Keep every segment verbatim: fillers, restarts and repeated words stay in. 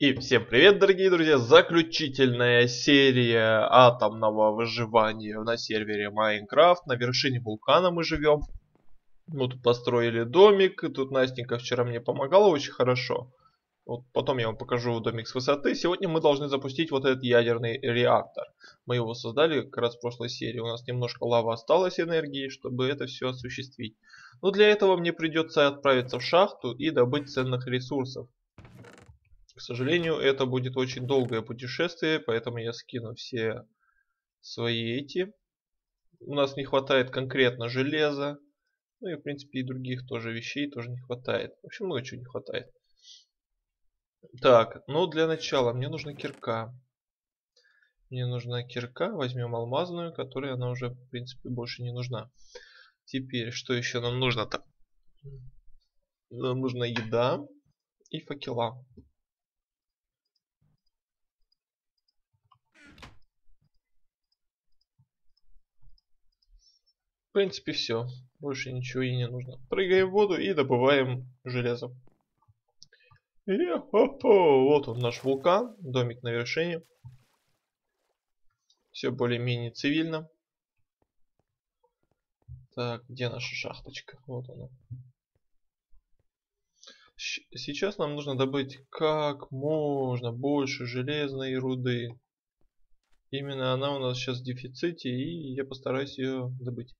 И всем привет, дорогие друзья! Заключительная серия атомного выживания на сервере Майнкрафт. На вершине вулкана мы живем. Мы тут построили домик. Тут Настенька вчера мне помогала очень хорошо. Вот потом я вам покажу домик с высоты. Сегодня мы должны запустить вот этот ядерный реактор. Мы его создали как раз в прошлой серии. У нас немножко лавы осталось энергии, чтобы это все осуществить. Но для этого мне придется отправиться в шахту и добыть ценных ресурсов. К сожалению, это будет очень долгое путешествие, поэтому я скину все свои эти. У нас не хватает конкретно железа. Ну и в принципе и других тоже вещей тоже не хватает. В общем, много чего не хватает. Так, ну для начала мне нужна кирка. Мне нужна кирка. Возьмем алмазную, которая она уже в принципе больше не нужна. Теперь, что еще нам нужно-то? Нам нужна еда и факела. В принципе, все. Больше ничего и не нужно. Прыгаем в воду и добываем железо. Е-хо-хо! Вот он наш вулкан. Домик на вершине. Все более-менее цивильно. Так, где наша шахточка? Вот она. Сейчас нам нужно добыть как можно больше железной руды. Именно она у нас сейчас в дефиците, и я постараюсь ее добыть.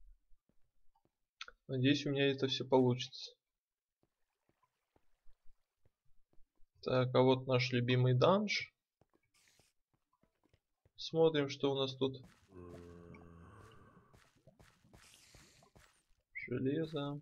Надеюсь, у меня это все получится. Так, а вот наш любимый данж. Смотрим, что у нас тут. Железо.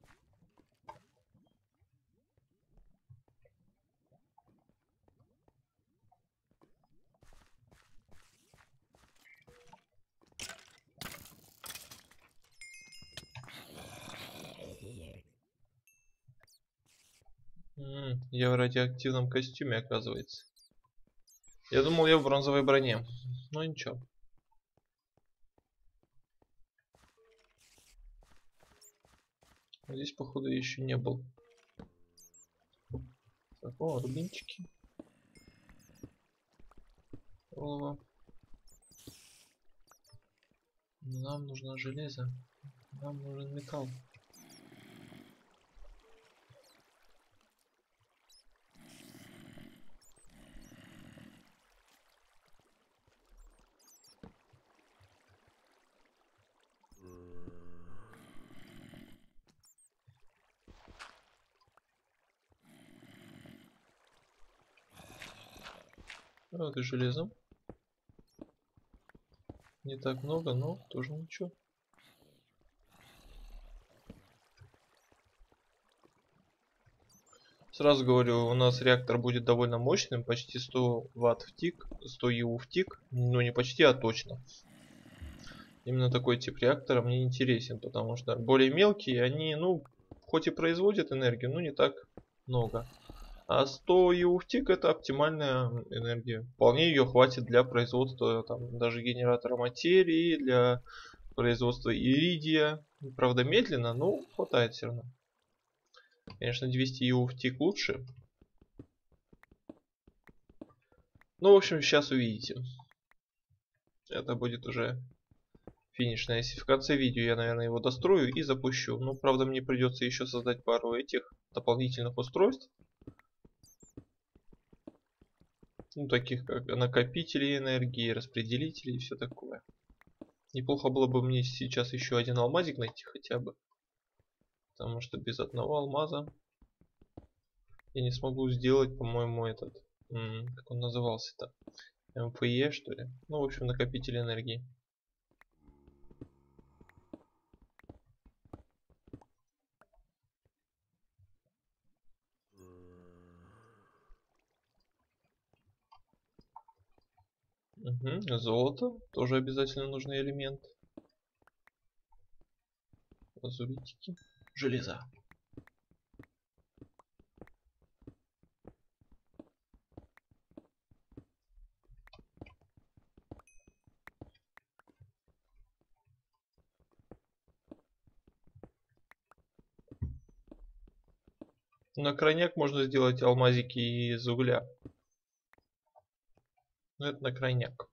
М-м, я в радиоактивном костюме, оказывается. Я думал, я в бронзовой броне. Но ничего. Здесь, походу, я еще не был. Так, о, рубинчики. О. Нам нужно железо. Нам нужен металл. Вот и железо. Не так много, но тоже ничего. Сразу говорю, у нас реактор будет довольно мощным, почти сто ватт в тик, сто ю в тик, ну не почти, а точно. Именно такой тип реактора мне интересен, потому что более мелкие, они, ну, хоть и производят энергию, но не так много. А сто ю в тик это оптимальная энергия. Вполне ее хватит для производства там, даже генератора материи, для производства иридия. Правда медленно, но хватает все равно. Конечно, двести ю в тик лучше. Ну, в общем, сейчас увидите. Это будет уже финишная. В конце видео я, наверное, его дострою и запущу. Ну, правда, мне придется еще создать пару этих дополнительных устройств. Ну, таких как накопители энергии, распределители и все такое. Неплохо было бы мне сейчас еще один алмазик найти хотя бы. Потому что без одного алмаза я не смогу сделать, по-моему, этот... Как он назывался-то? эм эф е, что ли? Ну, в общем, накопитель энергии. Угу. Золото. Тоже обязательно нужный элемент. Лазуритики. Железа. На крайняк можно сделать алмазики из угля. Ну это на крайняк.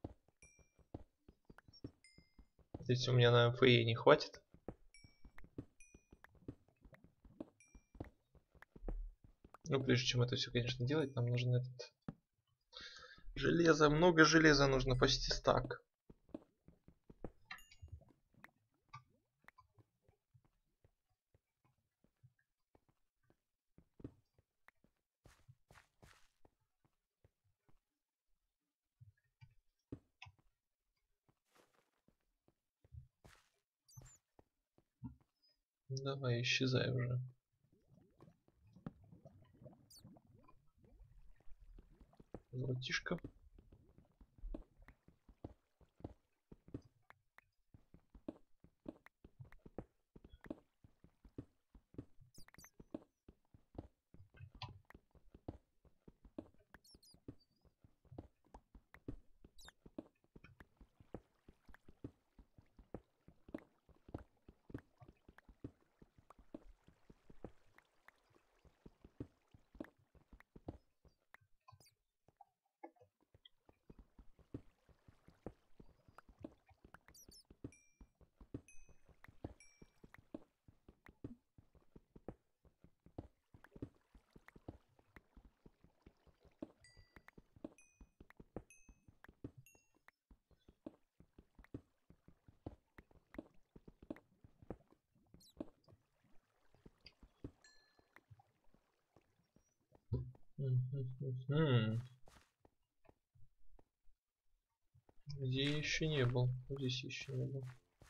Если у меня на эм эф и не хватит. Ну, прежде чем это все, конечно, делать, нам нужно этот... Железо, много железа нужно, почти стак. Давай, исчезай уже. Золотишко. Где еще не был? Здесь еще не был.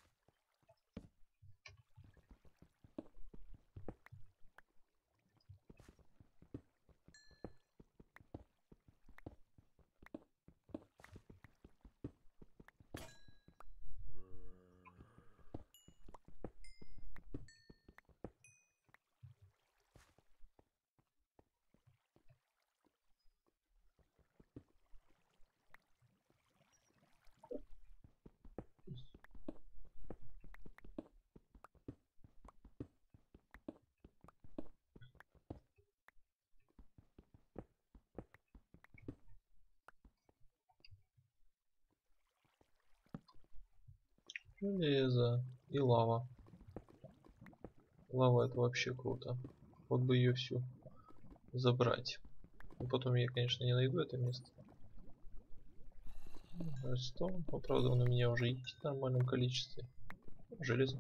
Железо и лава. Лава это вообще круто. Вот бы ее всю забрать. Но потом я, конечно, не найду это место. Что? Но, правда, он у меня уже есть в нормальном количестве. Железо.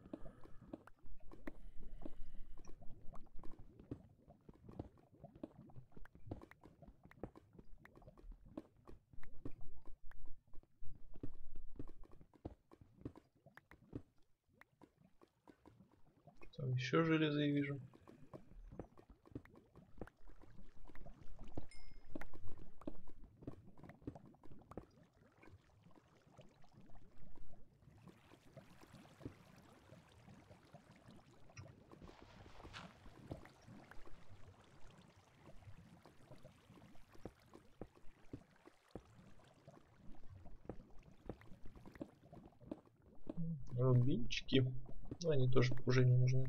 Там еще железо я вижу. Рубинчики. Ну, они тоже уже не нужны.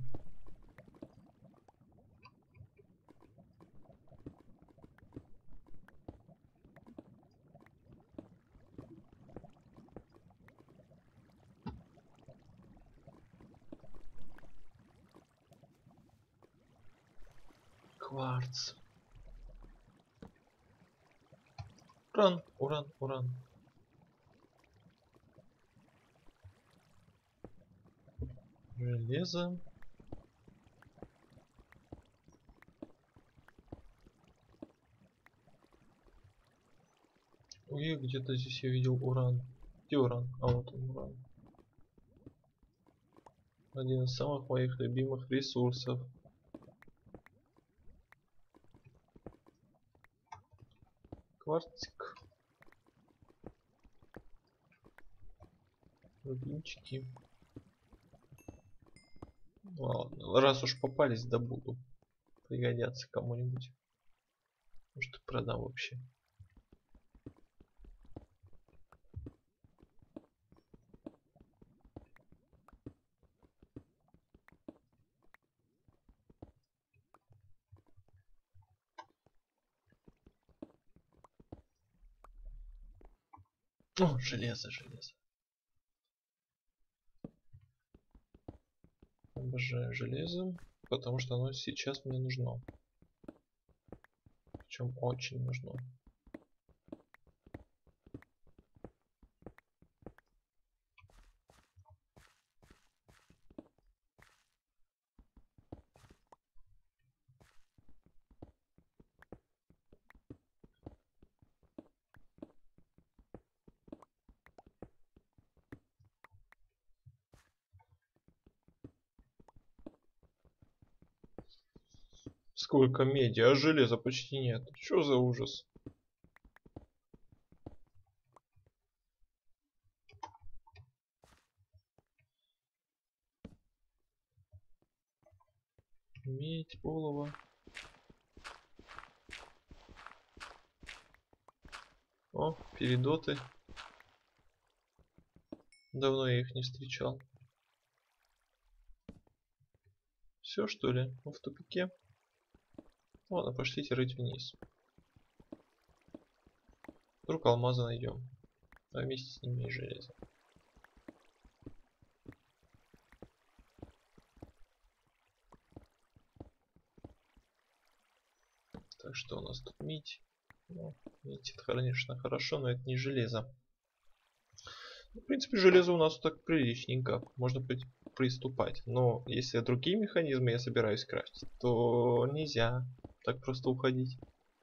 Кварц. Уран, уран, уран. Железо. Ой, где-то здесь я видел уран. Где уран? А вот он, уран. Один из самых моих любимых ресурсов. Кварцик. Рубинчики. Ладно, раз уж попались, добуду. Пригодятся кому-нибудь. Может, продам вообще. О, железо, железо. Обожаю железо, потому что оно сейчас мне нужно. Причем очень нужно. Сколько меди, а железа почти нет. Что за ужас? Медь, олово. О, передоты. Давно я их не встречал. Все, что ли? Мы в тупике. Ладно, пошлите рыть вниз. Вдруг алмазы найдем. А вместе с ними и железо. Так, что у нас тут медь? Ну, медь это, конечно, хорошо, но это не железо. В принципе, железо у нас так приличненько. Можно при приступать. Но если другие механизмы я собираюсь крафтить, то нельзя так просто уходить.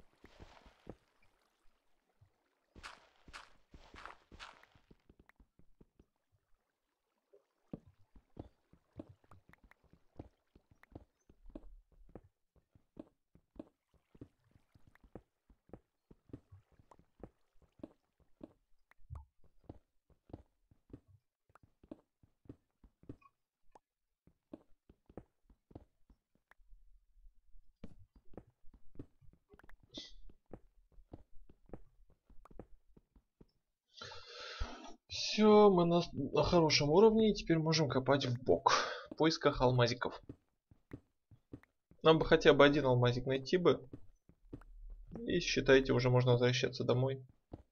Все, мы на, на хорошем уровне и теперь можем копать в бок в поисках алмазиков. Нам бы хотя бы один алмазик найти бы. И считайте, уже можно возвращаться домой.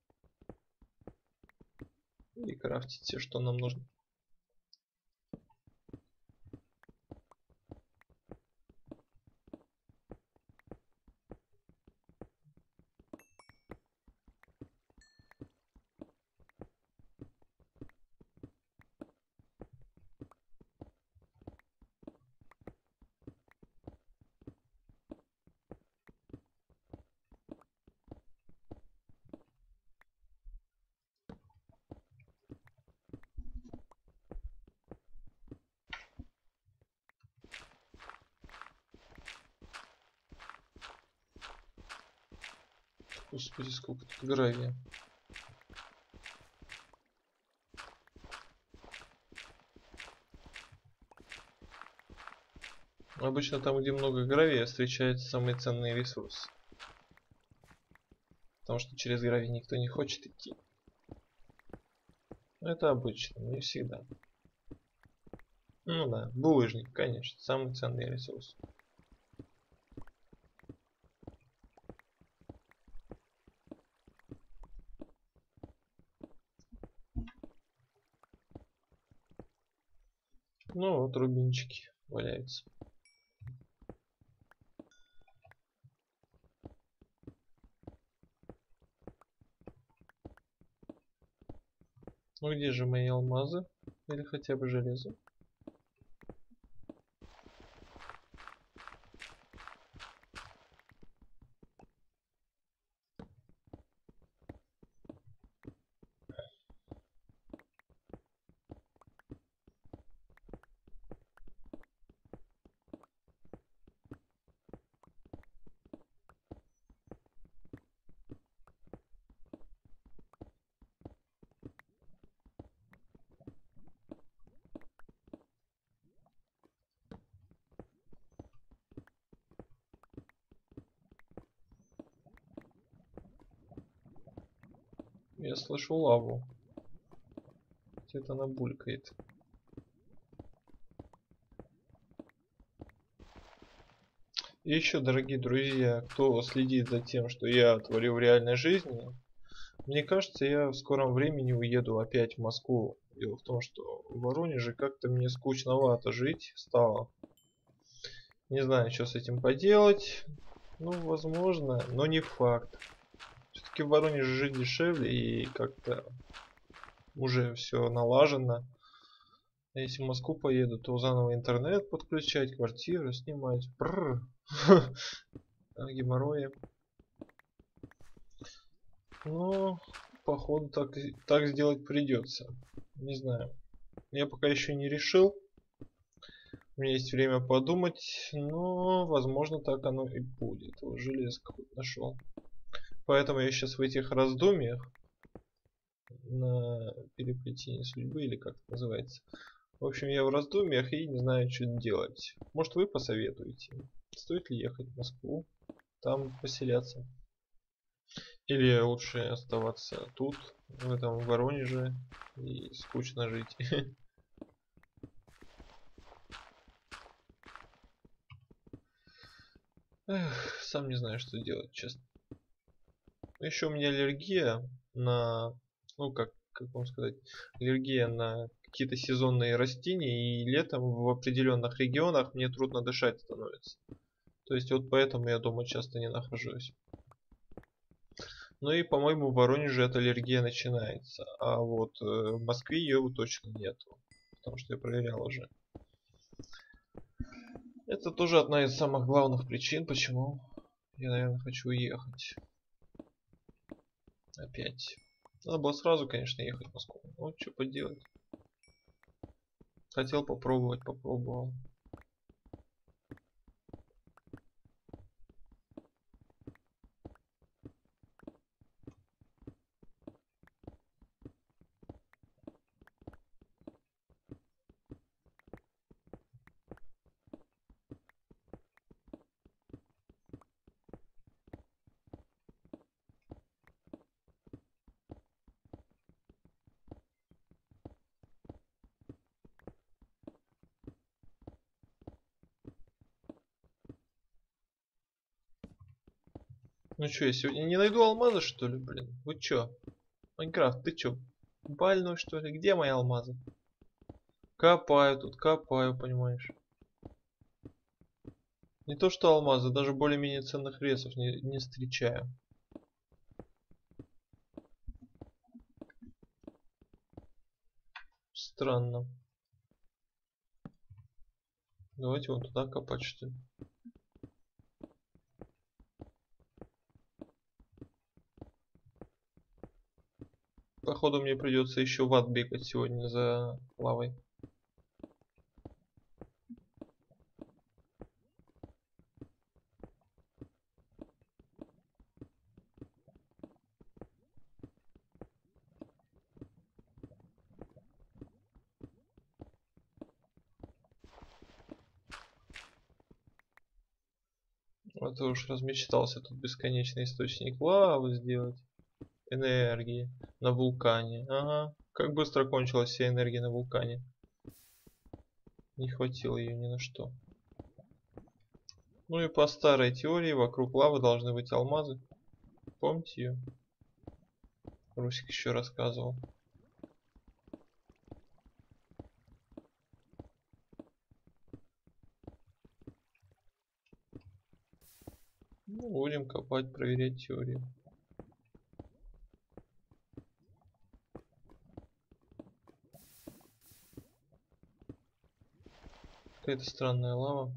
И крафтить все, что нам нужно. Господи, сколько тут гравия. Обычно там, где много гравия, встречаются самые ценные ресурсы. Потому что через гравий никто не хочет идти. Это обычно, не всегда. Ну да, булыжник, конечно, самый ценный ресурс. Ну вот рубинчики валяются. Ну где же мои алмазы? Или хотя бы железо? Я слышу лаву. Где-то она булькает. И еще, дорогие друзья, кто следит за тем, что я творю в реальной жизни, Мне кажется, я в скором времени уеду опять в Москву. Дело в том, что в Воронеже как-то мне скучновато жить стало. Не знаю, что с этим поделать. Ну, возможно, но не факт. Все-таки в Воронеже жить дешевле и как-то уже все налажено. А если в Москву поеду, то заново интернет подключать, квартиру снимать. Бррр. Геморрои. Но, походу, так, так сделать придется. Не знаю. Я пока еще не решил. У меня есть время подумать, но, возможно, так оно и будет. Вот железо какое-то нашел. Поэтому я сейчас в этих раздумьях на переплетение судьбы, или как это называется. В общем, я в раздумьях и не знаю, что делать. Может, вы посоветуете? Стоит ли ехать в Москву, там поселяться? Или лучше оставаться тут, в этом Воронеже, и скучно жить? Эх, сам не знаю, что делать, честно. Еще у меня аллергия на, ну как, как вам сказать, аллергия на какие-то сезонные растения, и летом в определенных регионах мне трудно дышать становится. То есть вот поэтому я дома часто не нахожусь. Ну и, по-моему, в Воронеже эта аллергия начинается, а вот э, в Москве ее вот точно нету, потому что я проверял уже. Это тоже одна из самых главных причин, почему я, наверное, хочу уехать. Опять. Надо было сразу, конечно, ехать в Москву. Ну, что поделать. Хотел попробовать, попробовал. Ну что, я сегодня не найду алмазы, что ли, блин? Вы чё? Майнкрафт, ты чё? Больной, что ли? Где мои алмазы? Копаю тут, копаю, понимаешь? Не то что алмазы, даже более-менее ценных ресов не, не встречаю. Странно. Давайте вон туда копать, что ли. Походу мне придется еще в ад бегать сегодня за лавой. А то уж размечтался тут бесконечный источник лавы сделать. Энергии на вулкане. Ага. Как быстро кончилась вся энергия на вулкане. Не хватило ее ни на что. Ну и по старой теории вокруг лавы должны быть алмазы. Помните ее? Русик еще рассказывал. Ну, будем копать, проверять теорию. Какая-то странная лава.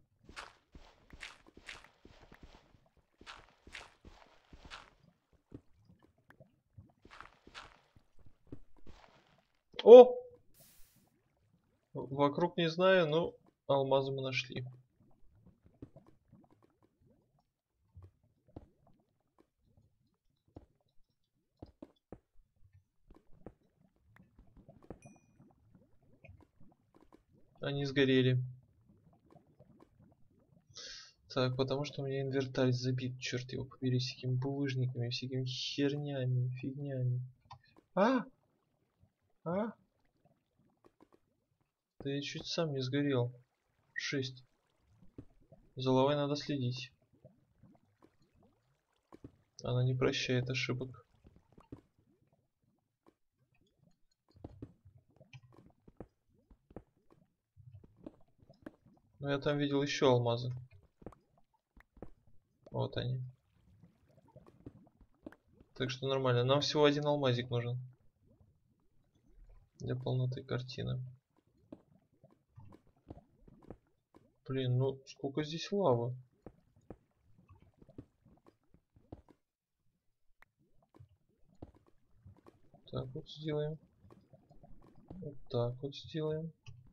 О! Вокруг не знаю, но алмазы мы нашли. Они сгорели. Так, потому что у меня инвентарь забит, черт его побери, всякими булыжниками, всякими хернями, фигнями. А! А! Да я чуть сам не сгорел. Шесть. За лавой надо следить. Она не прощает ошибок. Но я там видел еще алмазы. Вот они. Так что нормально. Нам всего один алмазик нужен. Для полноты картины. Блин, ну сколько здесь лавы. Так вот сделаем. Вот так вот сделаем.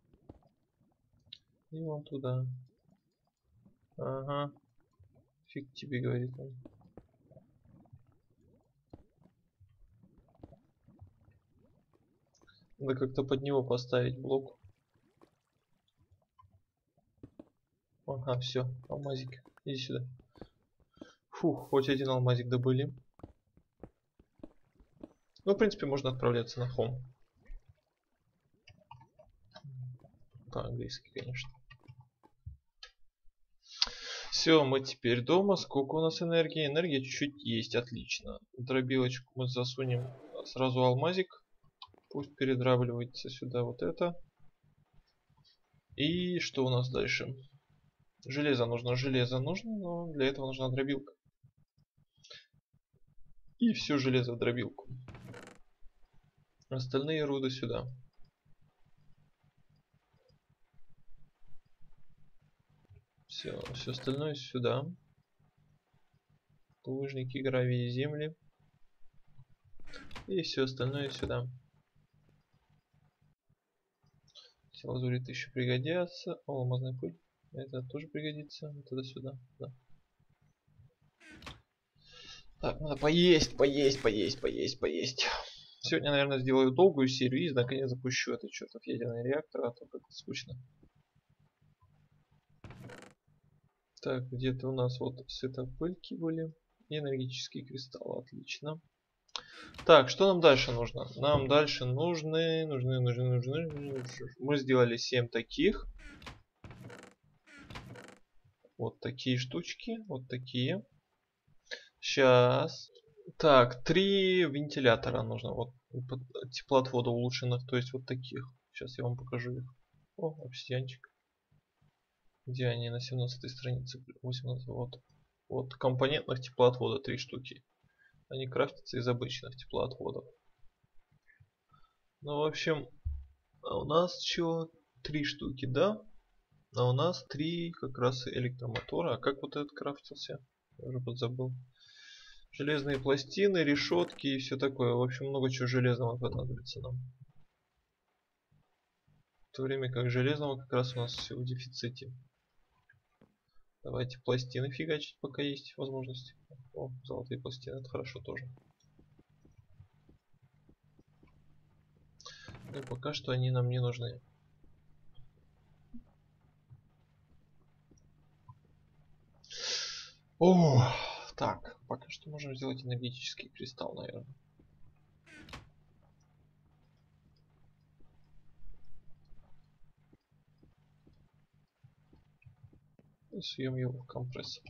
И вон туда. Ага. Фиг тебе, говорит он. Надо как-то под него поставить блок. Ага, все, алмазик. Иди сюда. Фух, хоть один алмазик добыли. Ну, в принципе, можно отправляться на хом. По-английски, конечно. Все, мы теперь дома. Сколько у нас энергии? Энергия чуть-чуть есть, отлично. Дробилочку мы засунем сразу алмазик. Пусть передравливается сюда вот это. И что у нас дальше? Железо нужно, железо нужно, но для этого нужна дробилка. И все железо в дробилку. Остальные руды сюда. Все, все остальное сюда. Лужники, гравии, земли. И все остальное сюда. Все лазуриты еще пригодятся. О, алмазная пыль. Это тоже пригодится. Вот это сюда. Да. Так, надо поесть, поесть, поесть, поесть, поесть. Сегодня, наверное, сделаю долгую серию и наконец запущу этот чертов ядерный реактор, а то как-то скучно. Так, где-то у нас вот светопыльки были. И энергетические кристаллы. Отлично. Так, что нам дальше нужно? Нам дальше нужны, нужны, нужны, нужны, нужны. Мы сделали семь таких. Вот такие штучки, вот такие. Сейчас. Так, три вентилятора нужно. Вот теплоотвода улучшенных, то есть вот таких. Сейчас я вам покажу их. О, обсидианчик. Где они? На семнадцатой странице. восемнадцать, вот. Вот компонентных теплоотвода три штуки. Они крафтятся из обычных теплоотводов. Ну, в общем, а у нас что? Три штуки, да? А у нас три как раз электромотора. А как вот этот крафтился? Я уже подзабыл. Железные пластины, решетки и все такое. В общем, много чего железного понадобится нам. В то время как железного как раз у нас все в дефиците. Давайте пластины фигачить, пока есть возможность. О, золотые пластины, это хорошо тоже. Но пока что они нам не нужны. О, так, пока что можем сделать энергетический кристалл, наверное. И суем его в компрессор.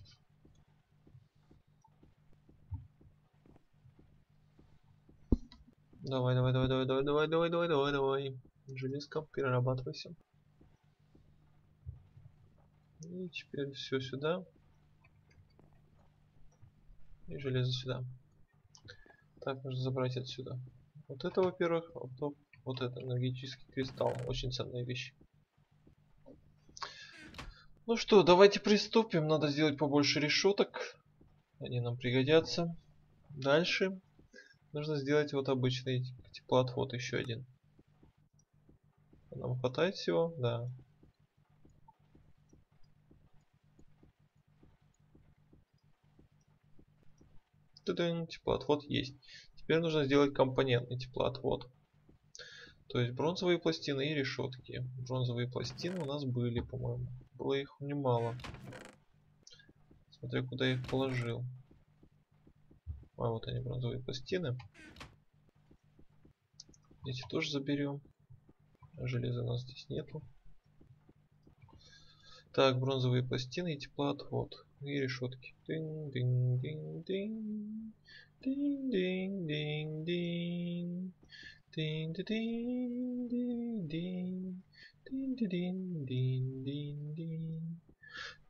Давай, давай, давай, давай, давай, давай, давай, давай, давай, давай. Железка, перерабатывайся. И теперь все сюда. И железо сюда. Так, нужно забрать отсюда. Вот это, во-первых, а вот, вот это энергетический кристалл. Очень ценная вещь. Ну что, давайте приступим. Надо сделать побольше решеток. Они нам пригодятся. Дальше нужно сделать вот обычный теплоотвод еще один. Нам хватает всего? Да. Тудын, теплоотвод есть. Теперь нужно сделать компонентный теплоотвод. То есть бронзовые пластины и решетки. Бронзовые пластины у нас были, по-моему. Было их немало. Смотря куда я их положил. А вот они, бронзовые пластины. Эти тоже заберем. Железа у нас здесь нету. Так, бронзовые пластины и теплоотвод. И решетки. Динь-динь-динь-динь. Динь-динь-динь-динь. Динь-динь-динь-динь. Динь-динь-динь-динь.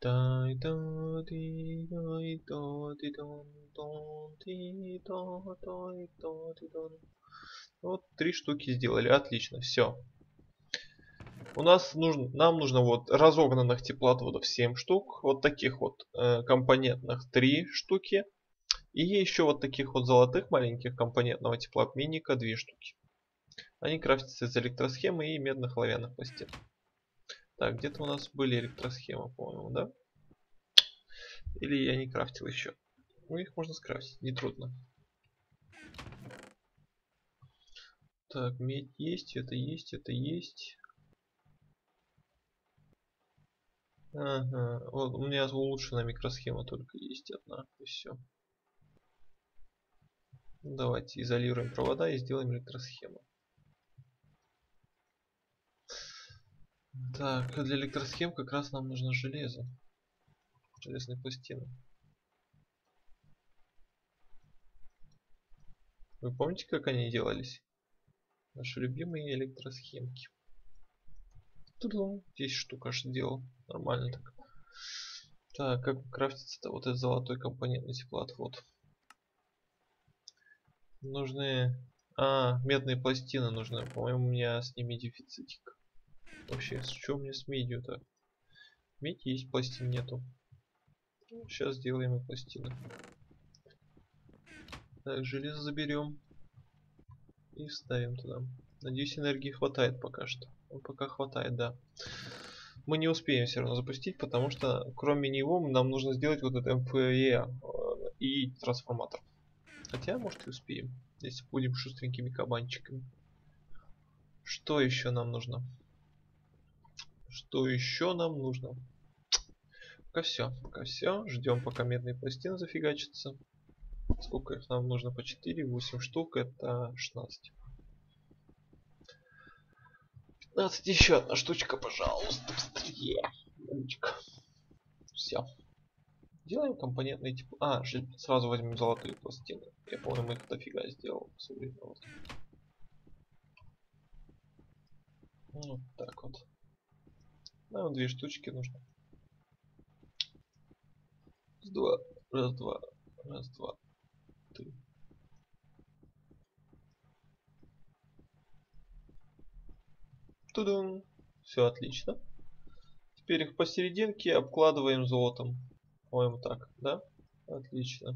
Вот три штуки сделали, отлично, все. У нас нужно, нам нужно вот разогнанных теплоотводов семь штук, вот таких вот э, компонентных три штуки, и еще вот таких вот золотых маленьких компонентного теплообменника две штуки. Они крафтятся из электросхемы и медных оловянных пластин. Так, где-то у нас были электросхемы, по-моему, да? Или я не крафтил еще? Ну, их можно скрафтить, нетрудно. Так, медь есть, это есть, это есть. Ага, вот у меня улучшенная микросхема только есть одна, и все. Давайте изолируем провода и сделаем электросхему. Так, для электросхем как раз нам нужно железо. Железные пластины. Вы помните, как они делались? Наши любимые электросхемки. Ту-ду, десять штук аж делал. Нормально так. Так, как крафтится-то вот этот золотой компонентный теплоотвод? Нужны... А, медные пластины нужны. По-моему, у меня с ними дефицитик. Вообще, что у меня с медью-то? Медь есть, пластин нету. Сейчас сделаем и пластины. Так, железо заберем. И вставим туда. Надеюсь, энергии хватает пока что. Ну, пока хватает, да. Мы не успеем все равно запустить, потому что кроме него нам нужно сделать вот этот эм эф е и трансформатор. Хотя, может, и успеем, если будем шустренькими кабанчиками. Что еще нам нужно? Что еще нам нужно? Пока все. Пока все. Ждем, пока медные пластины зафигачатся. Сколько их нам нужно? По четыре, восемь штук. Это шестнадцать. пятнадцать, еще одна штучка, пожалуйста, быстрее. Все. Делаем компонентные типа. А, сразу возьмем золотые пластины. Я помню, мы их дофига сделал. Вот. Вот так вот. Нам две штучки нужно. Раз, два, раз, два, раз, два, три. Тудум. Все отлично. Теперь их посерединке обкладываем золотом. По-моему, так, да? Отлично.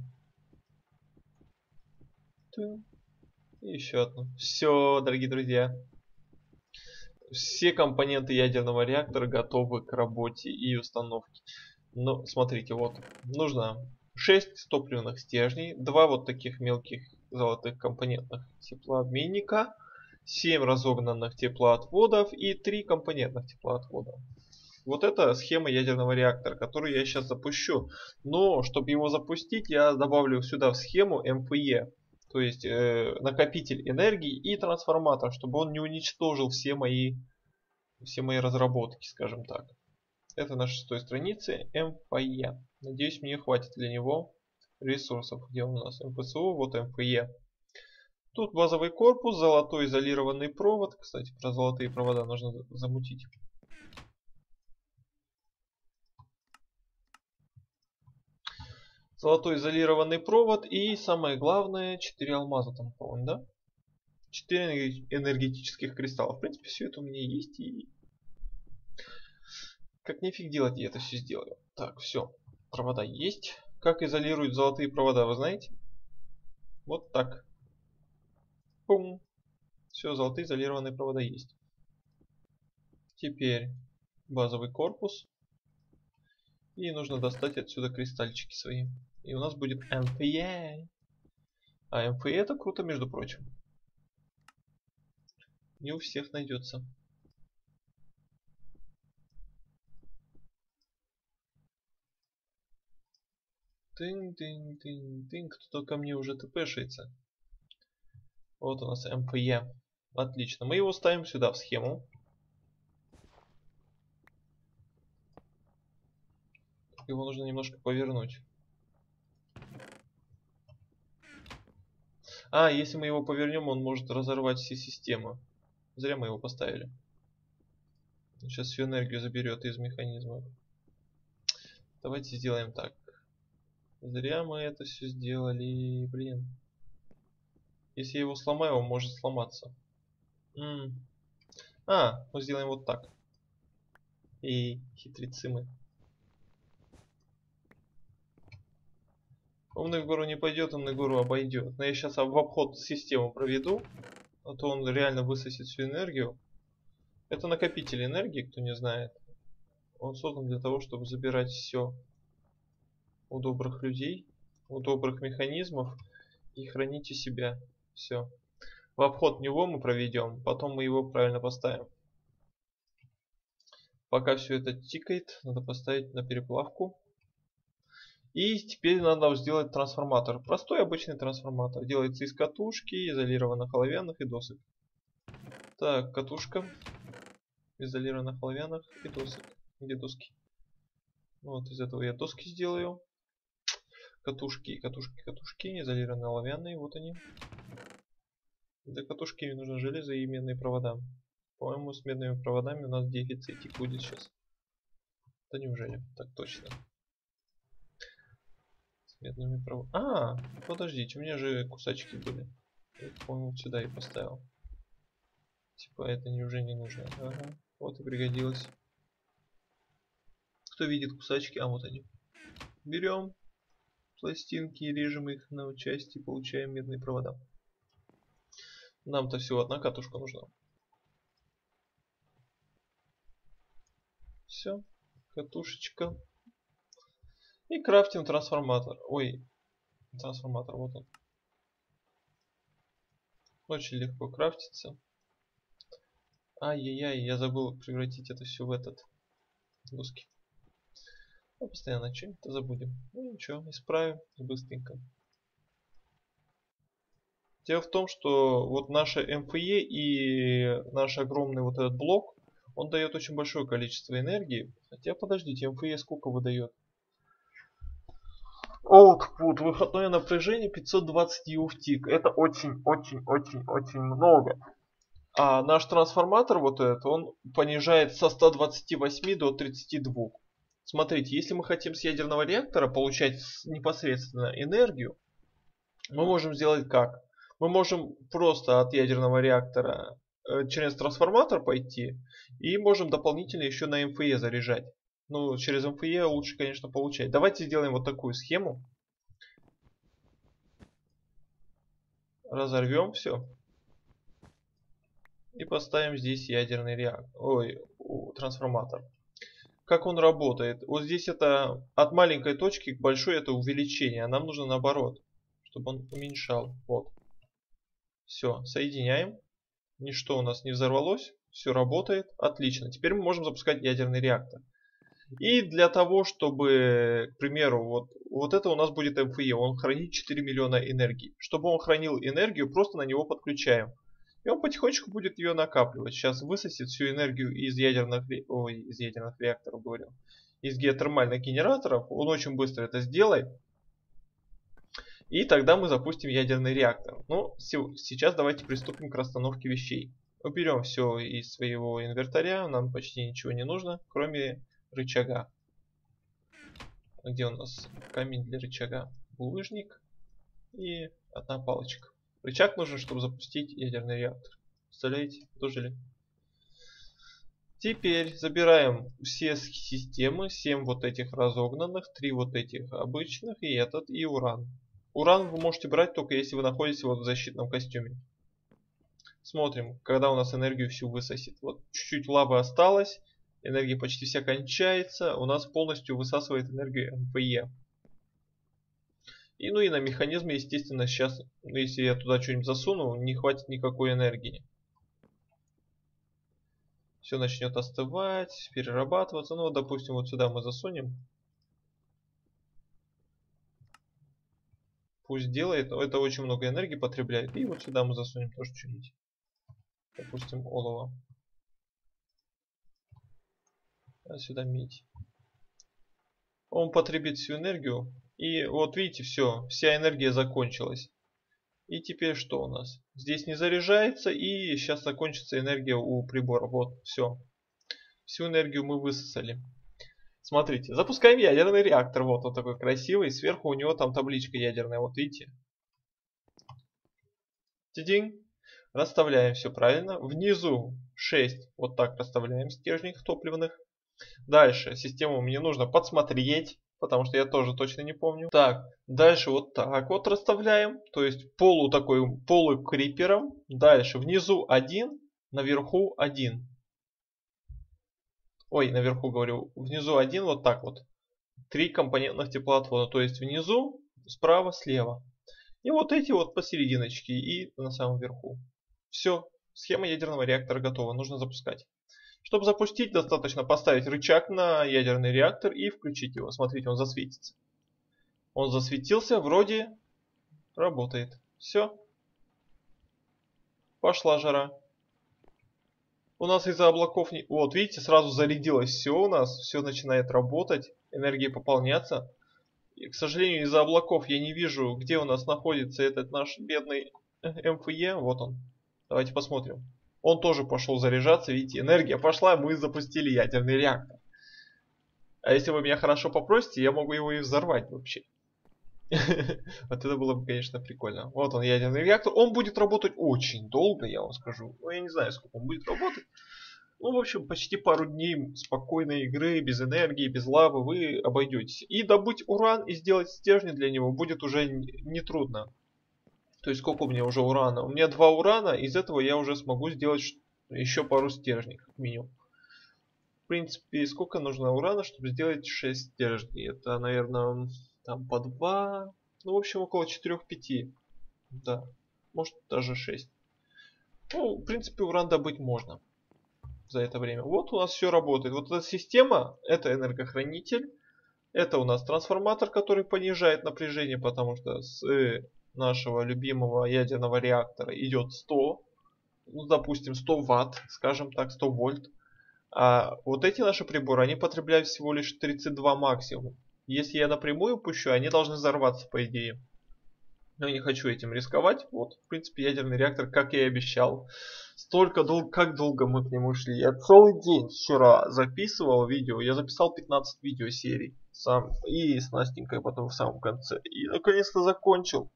И еще одну. Все, дорогие друзья. Все компоненты ядерного реактора готовы к работе и установке. Но смотрите, вот нужно шесть топливных стержней, два вот таких мелких золотых компонентных теплообменника, семь разогнанных теплоотводов и три компонентных теплоотвода. Вот это схема ядерного реактора, которую я сейчас запущу. Но чтобы его запустить, я добавлю сюда в схему эм эф е, то есть э, накопитель энергии и трансформатор, чтобы он не уничтожил все мои, все мои разработки, скажем так. Это на шестой странице эм эф е. Надеюсь, мне хватит для него ресурсов. Где у нас эм эф эс у? Вот эм эф е. Тут базовый корпус, золотой изолированный провод. Кстати, про золотые провода нужно замутить. Золотой изолированный провод и самое главное четыре алмаза там, по-моему, да? четыре энергетических кристалла. В принципе, все это у меня есть и как нефиг делать, я это все сделаю. Так, все. Провода есть. Как изолируют золотые провода, вы знаете? Вот так. Пум. Все, золотые изолированные провода есть. Теперь базовый корпус. И нужно достать отсюда кристальчики свои. И у нас будет эм эф е. А эм эф е это круто, между прочим. Не у всех найдется. Тынь-тынь-тынь-тынь. Кто-то ко мне уже тпшится. Вот у нас эм эф е. Отлично. Мы его ставим сюда в схему. Его нужно немножко повернуть. А, если мы его повернем, он может разорвать все системы. Зря мы его поставили. Он сейчас всю энергию заберет из механизма. Давайте сделаем так. Зря мы это все сделали, блин. Если я его сломаю, он может сломаться. М -м. А, ну сделаем вот так. И хитрецы мы. Умный в гору не пойдет, умный гору обойдет. Но я сейчас в обход систему проведу. А то он реально высосет всю энергию. Это накопитель энергии, кто не знает. Он создан для того, чтобы забирать все у добрых людей, у добрых механизмов и хранить у себя все. В обход него мы проведем, потом мы его правильно поставим. Пока все это тикает, надо поставить на переплавку. И теперь надо сделать трансформатор. Простой обычный трансформатор. Делается из катушки, изолированных оловянных и досок. Так, катушка, изолированных оловянных и досок. Где доски? Вот из этого я доски сделаю. Катушки, катушки, катушки, изолированные оловянные, вот они. Для катушки мне нужно железо и медные провода. По-моему, с медными проводами у нас дефицитик будет сейчас. Да неужели? Так точно. С медными проводами. А, подождите, у меня же кусачки были. Я, по-моему, вот сюда и поставил. Типа это не уже не нужно. Ага, вот и пригодилось. Кто видит кусачки? А вот они. Берем пластинки и режем их на части, получаем медные провода. Нам-то всего одна катушка нужна. Все, катушечка. И крафтим трансформатор. Ой, трансформатор, вот он. Очень легко крафтится. Ай-яй-яй, я забыл превратить это все в этот доски. Мы постоянно что-нибудь забудем. Ну ничего, исправим быстренько. Дело в том, что вот наше эм эф и и наш огромный вот этот блок, он дает очень большое количество энергии. Хотя подождите, эм эф и сколько выдает? Output, выходное напряжение пятьсот двадцать юфтик. Это очень-очень-очень-очень много. А наш трансформатор вот этот, он понижает со ста двадцати восьми до тридцати двух. Смотрите, если мы хотим с ядерного реактора получать непосредственно энергию, мы можем сделать как? Мы можем просто от ядерного реактора э, через трансформатор пойти и можем дополнительно еще на эм эф и заряжать. Ну, через эм эф и лучше, конечно, получать. Давайте сделаем вот такую схему. Разорвем все. И поставим здесь ядерный реактор. Ой, трансформатор. Как он работает? Вот здесь это от маленькой точки к большой это увеличение. А нам нужно наоборот, чтобы он уменьшал. Вот. Все, соединяем. Ничто у нас не взорвалось. Все работает. Отлично. Теперь мы можем запускать ядерный реактор. И для того, чтобы, к примеру, вот, вот это у нас будет эм эф и. Он хранит четыре миллиона энергии. Чтобы он хранил энергию, просто на него подключаем. И он потихонечку будет ее накапливать. Сейчас высосет всю энергию из ядерных, ой, из ядерных реакторов, говорил. Из геотермальных генераторов. Он очень быстро это сделает. И тогда мы запустим ядерный реактор. Ну, сейчас давайте приступим к расстановке вещей. Уберем все из своего инвентаря. Нам почти ничего не нужно, кроме рычага. Где у нас камень для рычага? Булыжник и одна палочка. Рычаг нужен, чтобы запустить ядерный реактор. Представляете? Дожили. Теперь забираем все системы, семь вот этих разогнанных, три вот этих обычных и этот, и уран. Уран вы можете брать только если вы находитесь вот в защитном костюме. Смотрим, когда у нас энергию всю высосет. Вот чуть-чуть лавы осталось, энергия почти вся кончается, у нас полностью высасывает энергию эм эф и. И ну и на механизме, естественно, сейчас, если я туда что-нибудь засуну, не хватит никакой энергии. Все начнет остывать, перерабатываться. Ну, допустим, вот сюда мы засунем. Пусть делает, это очень много энергии потребляет. И вот сюда мы засунем тоже что-нибудь. Допустим, олово. А сюда медь. Он потребит всю энергию. И вот видите, все, вся энергия закончилась. И теперь что у нас? Здесь не заряжается, и сейчас закончится энергия у прибора. Вот, все. Всю энергию мы высосали. Смотрите, запускаем ядерный реактор. Вот он такой красивый. Сверху у него там табличка ядерная. Вот видите. Тидинг. Расставляем все правильно. Внизу шесть. Вот так расставляем стержней топливных. Дальше систему мне нужно подсмотреть, потому что я тоже точно не помню. Так, дальше вот так вот расставляем. То есть полу такой, полу крипером. Дальше внизу один, наверху один. Ой, наверху говорю, внизу один, вот так вот. Три компонентных теплоотвода. То есть внизу, справа, слева. И вот эти вот посерединочке и на самом верху. Все, схема ядерного реактора готова, нужно запускать. Чтобы запустить, достаточно поставить рычаг на ядерный реактор и включить его. Смотрите, он засветится. Он засветился, вроде работает. Все. Пошла жара. У нас из-за облаков... Не... Вот, видите, сразу зарядилось все у нас. Все начинает работать. Энергия пополняться. И, к сожалению, из-за облаков я не вижу, где у нас находится этот наш бедный эм эф е. Вот он. Давайте посмотрим. Он тоже пошел заряжаться. Видите, энергия пошла, мы запустили ядерный реактор. А если вы меня хорошо попросите, я могу его и взорвать вообще. Вот это было бы, конечно, прикольно. Вот он, ядерный реактор. Он будет работать очень долго, я вам скажу. Ну, я не знаю, сколько он будет работать. Ну, в общем, почти пару дней спокойной игры, без энергии, без лавы вы обойдетесь. И добыть уран и сделать стержни для него будет уже нетрудно. То есть, сколько у меня уже урана? У меня два урана, из этого я уже смогу сделать еще пару стержней, как минимум. В принципе, сколько нужно урана, чтобы сделать шесть стержней? Это, наверное, там по два. Ну, в общем, около четырёх-пяти. Да, может даже шесть. Ну, в принципе, уран добыть можно за это время. Вот у нас все работает. Вот эта система, это энергохранитель. Это у нас трансформатор, который понижает напряжение, потому что с нашего любимого ядерного реактора идет сто. Ну, допустим, сто ватт, скажем так, сто вольт. А вот эти наши приборы, они потребляют всего лишь тридцать два максимум. Если я напрямую пущу, они должны взорваться, по идее. Но я не хочу этим рисковать. Вот, в принципе, ядерный реактор, как я и обещал. Столько долго, как долго мы к нему шли. Я целый день вчера записывал видео. Я записал пятнадцать видеосерий сам. И с Настенькой потом в самом конце. И наконец-то закончил.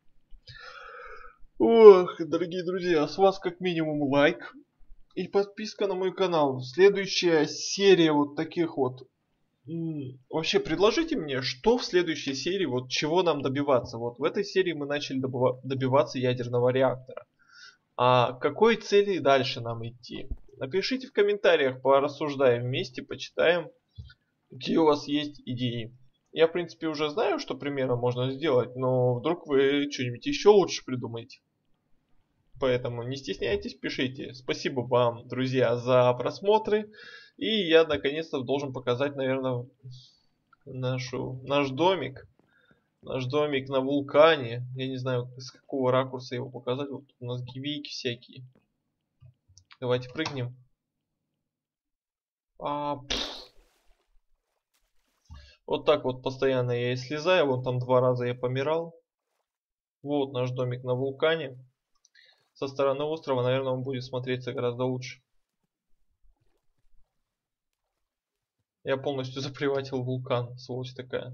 Ох, дорогие друзья, с вас как минимум лайк. И подписка на мой канал. Следующая серия вот таких вот. Вообще предложите мне, что в следующей серии, вот чего нам добиваться. Вот в этой серии мы начали добиваться ядерного реактора. А к какой цели дальше нам идти? Напишите в комментариях, порассуждаем вместе, почитаем, какие у вас есть идеи. Я, в принципе, уже знаю, что примерно можно сделать, но вдруг вы что-нибудь еще лучше придумаете. Поэтому не стесняйтесь, пишите. Спасибо вам, друзья, за просмотры. И я наконец-то должен показать, наверное, нашу, наш домик. Наш домик на вулкане. Я не знаю, с какого ракурса его показать. Вот у нас гивейки всякие. Давайте прыгнем. А, вот так вот постоянно я и слезаю. Вон там два раза я помирал. Вот наш домик на вулкане. Со стороны острова, наверное, он будет смотреться гораздо лучше. Я полностью заприватил вулкан, сволочь такая.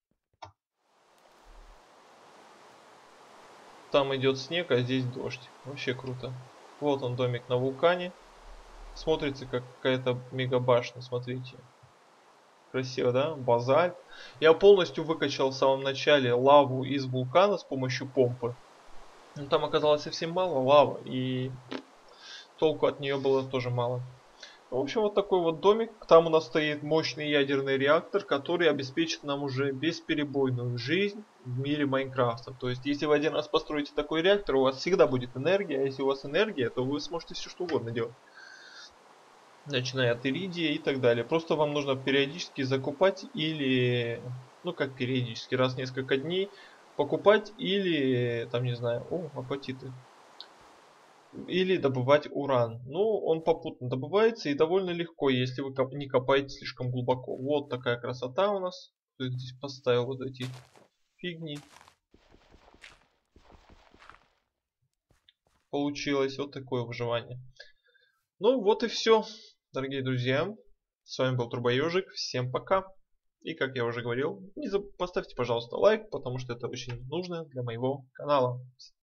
Там идет снег, а здесь дождь. Вообще круто. Вот он, домик на вулкане. Смотрится как какая-то мегабашня, смотрите. Красиво, да? Базальт. Я полностью выкачал в самом начале лаву из вулкана с помощью помпы. Но там оказалось совсем мало лавы, и толку от нее было тоже мало. В общем, вот такой вот домик. Там у нас стоит мощный ядерный реактор, который обеспечит нам уже бесперебойную жизнь в мире Майнкрафта. То есть, если вы один раз построите такой реактор, у вас всегда будет энергия. А если у вас энергия, то вы сможете все что угодно делать. Начиная от иридия и так далее. Просто вам нужно периодически закупать или... Ну, как периодически, раз в несколько дней покупать или... Там, не знаю... О, апатиты. Или добывать уран. Ну, он попутно добывается и довольно легко, если вы не копаете слишком глубоко. Вот такая красота у нас. Кто здесь поставил вот эти фигни. Получилось вот такое выживание. Ну, вот и все, дорогие друзья. С вами был Турбоежик. Всем пока. И как я уже говорил, не заб... поставьте, пожалуйста, лайк, потому что это очень нужно для моего канала.